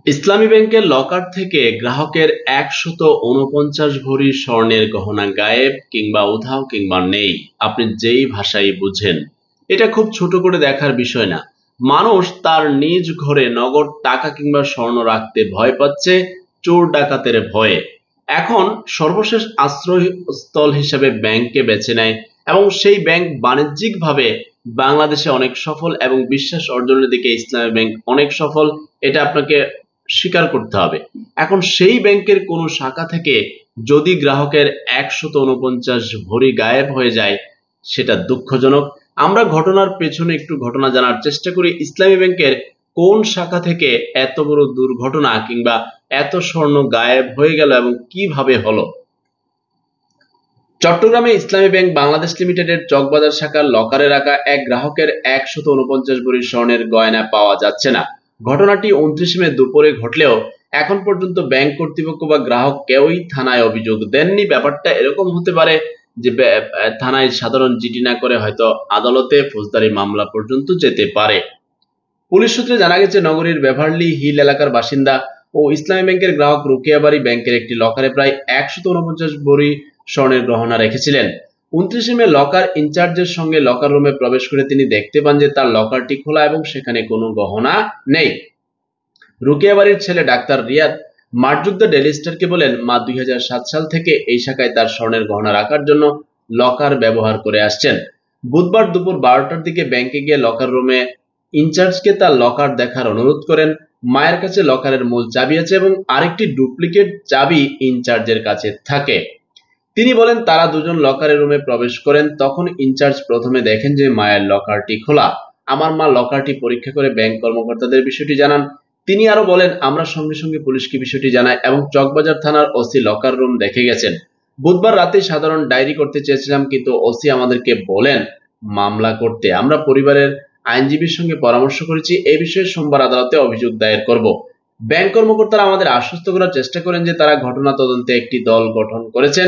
ইসলামী ব্যাংকের লকার থেকে গ্রাহকের ১৪৯ ভরি স্বর্ণের গহনা গায়েব কিংবা উধাও কিংবা নেই, আপনি যেই ভাষাই বুঝেন, এটা খুব ছোট করে দেখার বিষয় না। মানুষ তার নিজ ঘরে নগদ টাকা কিংবা স্বর্ণ রাখতে ভয় পাচ্ছে চোর ডাকাতের ভয়ে। এখন সর্বশেষ আশ্রয়স্থল হিসেবে ব্যাংককে বেছে নেয় এবং সেই ব্যাংক বাণিজ্যিকভাবে বাংলাদেশে অনেক সফল এবং বিশ্বাস অর্জনের দিকে ইসলামী ব্যাংক অনেক সফল, এটা আপনাকে স্বীকার করতে হবে। এখন সেই ব্যাংকের কোনো শাখা থেকে যদি গ্রাহকের ১৪৯ ভরি গায়েব হয়ে যায়, সেটা দুঃখজনক। আমরা ঘটনার পেছনে একটু ঘটনা জানার চেষ্টা করি। ইসলামী ব্যাংকের কোন শাখা থেকে এত বড় দুর্ঘটনা কিংবা এত স্বর্ণ গায়েব হয়ে গেল এবং কিভাবে হলো। চট্টগ্রামে ইসলামী ব্যাংক বাংলাদেশ লিমিটেডের চকবাজার শাখার লকারে রাখা এক গ্রাহকের ১৪৯ ভরি স্বর্ণের গয়না পাওয়া যাচ্ছে না। ঘটনাটি ২৯ মে দুপুরে ঘটলেও এখন পর্যন্ত ব্যাংক কর্তৃপক্ষ বা গ্রাহক কেউই থানায় অভিযোগ দেননি। ব্যাপারটা এরকম হতে পারে যে থানায় সাধারণ জিডি না করে হয়তো আদালতে ফৌজদারি মামলা পর্যন্ত যেতে পারে। পুলিশ সূত্রে জানা গেছে, নগরীর বেভারলি হিল এলাকার বাসিন্দা ও ইসলামী ব্যাংকের গ্রাহক রোকেয়া বাড়ি ব্যাংকের একটি লকারে প্রায় ১৪৯ ভরি স্বর্ণের গহনা রেখেছিলেন। ২৯ মে লকার ইনচার্জের সঙ্গে লকার রুমে প্রবেশ করে তিনি দেখতে পান যে তার লকারটি খোলা এবং সেখানে কোনো গহনা নেই। রোকেয়া বাড়ির ছেলে ডাক্তার রিয়াদ মার্জুদ্দা ডেইলি স্টারকে বলেন, মা ২০০৭ সাল থেকে এই শাখায় তার স্বর্ণের গহনা রাখার জন্য লকার ব্যবহার করে আসছেন। বুধবার দুপুর ১২টার দিকে ব্যাংকে গিয়ে লকার রুমে ইনচার্জকে তার লকার দেখার অনুরোধ করেন। মায়ের কাছে লকারের মূল চাবি আছে এবং আরেকটি ডুপ্লিকেট চাবি ইনচার্জের কাছে থাকে। তিনি বলেন, তারা দুজন লকারের রুমে প্রবেশ করেন। তখন ইনচার্জ প্রথমে দেখেন যে মায়ের লকারটি খোলা। আমার মা লকারটি পরীক্ষা করে ব্যাংক কর্মকর্তাদের বিষয়টি জানান। তিনি আরো বলেন, আমরা সঙ্গে সঙ্গে পুলিশকে বিষয়টি জানাই এবং চকবাজার থানার ওসি লকার রুম দেখে গেছেন। বুধবার রাতে সাধারণ ডায়েরি করতে চেয়েছিলাম, কিন্তু ওসি আমাদেরকে বলেন মামলা করতে। আমরা পরিবারের আইনজীবীর সঙ্গে পরামর্শ করেছি, এই বিষয়ে সোমবার আদালতে অভিযোগ দায়ের করব। ব্যাংক কর্মকর্তারা আমাদের আশ্বস্ত করার চেষ্টা করেন যে তারা ঘটনা তদন্তে একটি দল গঠন করেছেন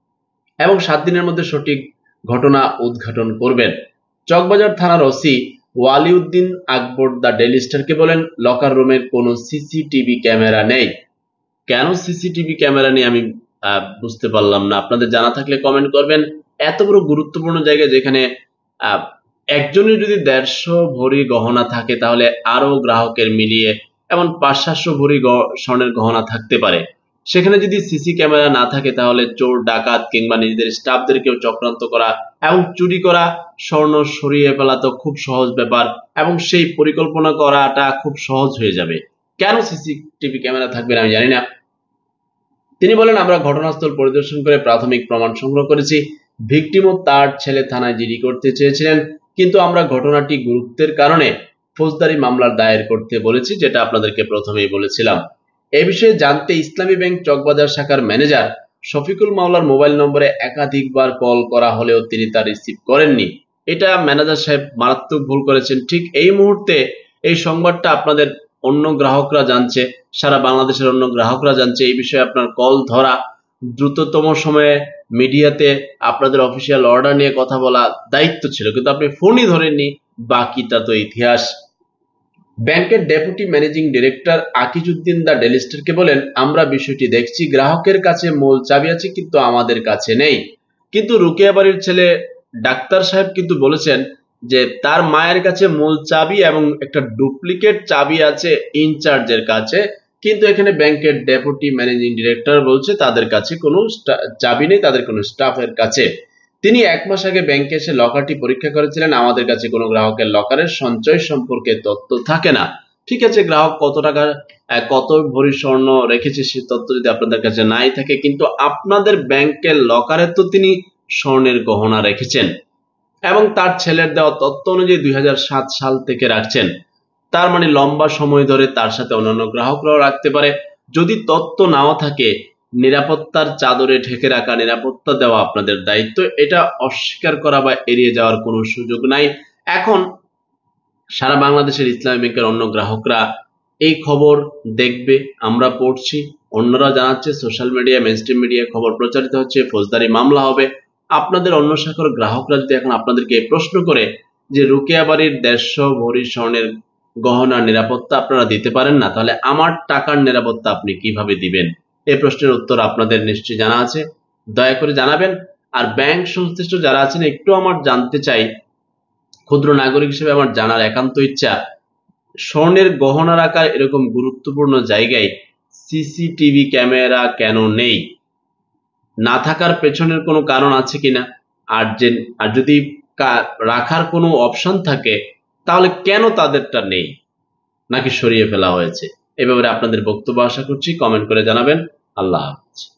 এবং ৭ দিনের মধ্যে সঠিক ঘটনা উদ্ঘাটন করবেন। চকবাজার থানার OC Waliuddin Akbar the daily স্টারকে বলেন, লকার রুমের কোনো সিসিটিভি ক্যামেরা নেই। কেন সিসিটিভি ক্যামেরা নেই আমি বুঝতে পারলাম না। আপনাদের জানা থাকলে কমেন্ট করবেন। এত বড় গুরুত্বপূর্ণ জায়গা যেখানে আহ, একজনের যদি ১৫০ ভরি গহনা থাকে, তাহলে আরো গ্রাহকের মিলিয়ে এমন ৫০০ ভরি স্বর্ণের গহনা থাকতে পারে। সেখানে যদি সিসি ক্যামেরা না থাকে, তাহলে চোর ডাকাত কিংবা নিজেদের স্টাফদেরকেও চক্রান্ত করা এবং চুরি করা স্বর্ণ সরিয়ে ফেলা তো খুব সহজ ব্যাপার এবং সেই পরিকল্পনা করাটা খুব সহজ হয়ে যাবে। কেন সিসিটিভি ক্যামেরা থাকবে না আমি জানি না। তিনি বলেন, আমরা ঘটনাস্থল পরিদর্শন করে প্রাথমিক প্রমাণ সংগ্রহ করেছি। ভিকটিমও তার ছেলে থানায় জিডি করতে চেয়েছিলেন, কিন্তু আমরা ঘটনাটি গুরুত্বের কারণে ফৌজদারি মামলার দায়ের করতে বলেছি, যেটা আপনাদেরকে প্রথমেই বলেছিলাম। এ বিষয়ে জানতে ইসলামী ব্যাংক চকবাজার শাখার ম্যানেজার শফিকুল মাওলার মোবাইল নম্বরে একাধিকবার কল করা হলেও তিনি তা রিসিভ করেননি। এটা ম্যানেজার সাহেব মারাত্মক ভুল করেছেন। ঠিক এই মুহূর্তে এই সংবাদটা আপনাদের অন্য গ্রাহকরা জানছে, সারা বাংলাদেশের অন্য গ্রাহকরা জানছে। এই বিষয়ে আপনার কল ধরা, দ্রুততম সময়ে মিডিয়াতে আপনাদের অফিসিয়াল অর্ডার নিয়ে কথা বলা দায়িত্ব ছিল, কিন্তু আপনি ফোনই ধরেননি। বাকিটা তো ইতিহাস। ব্যাংকের deputy managing director Akijuddin the daily স্টারকে বলেন, আমরা বিষয়টি দেখছি, গ্রাহকের কাছে মূল চাবি আছে কিন্তু আমাদের কাছে নেই। কিন্তু রোকেয়া বাড়ির ছেলে ডাক্তার সাহেব কিন্তু বলেছেন যে তার মায়ের কাছে মূল চাবি এবং একটা ডুপ্লিকেট চাবি আছে ইনচার্জের কাছে। কিন্তু এখানে ব্যাংকের ডেপুটি ম্যানেজিং ডিরেক্টর বলছে তাদের কাছে কোনো চাবি নেই, তাদের কোনো স্টাফের কাছে। তিনি ১ মাস আগে ব্যাংকে এসে লকারটি পরীক্ষা করেছিলেন। আমাদের কাছে কোনো গ্রাহকের লকারের সঞ্চয় সম্পর্কে তথ্য থাকে না। ঠিক আছে, গ্রাহক কত টাকা কত ভরি স্বর্ণ রেখেছে সে তথ্য যদি আপনাদের কাছে নাই থাকে, কিন্তু আপনাদের ব্যাংকের লকারে তো তিনি স্বর্ণের গহনা রেখেছেন এবং তার ছেলের দেওয়া তথ্য অনুযায়ী ২০০৭ সাল থেকে রাখছেন। তার মানে লম্বা সময় ধরে তার সাথে অন্যান্য গ্রাহকরাও রাখতে পারে। যদি তথ্য নাও থাকে, নিরাপত্তার চাদরে ঢেকে রাখা, নিরাপত্তা দেওয়া আপনাদের দায়িত্ব। এটা অস্বীকার করা বা এড়িয়ে যাওয়ার কোনো সুযোগ নাই। এখন সারা বাংলাদেশের ইসলামী ব্যাংকের অন্য গ্রাহকরা এই খবর দেখবে, আমরা পড়ছি, অন্যরা জানাচ্ছে, সোশ্যাল মিডিয়া মেইনস্ট্রিম মিডিয়া খবর প্রচারিত হচ্ছে, ফৌজদারি মামলা হবে। আপনাদের অন্য শাখার গ্রাহকরা যদি এখন আপনাদেরকে প্রশ্ন করে যে রোকেয়া বাড়ির ১৫০ ভরি স্বর্ণের গহনার নিরাপত্তা আপনারা দিতে পারেন না, তাহলে আমার টাকার নিরাপত্তা আপনি কিভাবে দিবেন? এই প্রশ্নের উত্তর আপনাদের নিশ্চয়ই জানা আছে, দয়া করে জানাবেন। আর ব্যাংক সংশ্লিষ্ট যারা আছেন একটু আমার জানতে চাই, ক্ষুদ্র নাগরিক হিসেবে আমার জানার একান্ত ইচ্ছা, স্বর্ণের গহনা রাখার এরকম গুরুত্বপূর্ণ জায়গায় সিসিটিভি ক্যামেরা কেন নেই? না থাকার পেছনের কোনো কারণ আছে কিনা? আর যদি রাখার কোনো অপশন থাকে, তাহলে কেন তাদেরটা নেই, নাকি সরিয়ে ফেলা হয়েছে? এ ব্যাপারে আপনাদের বক্তব্য আশা করছি কমেন্ট করে জানাবেন। আল্লাহ হাফেজ।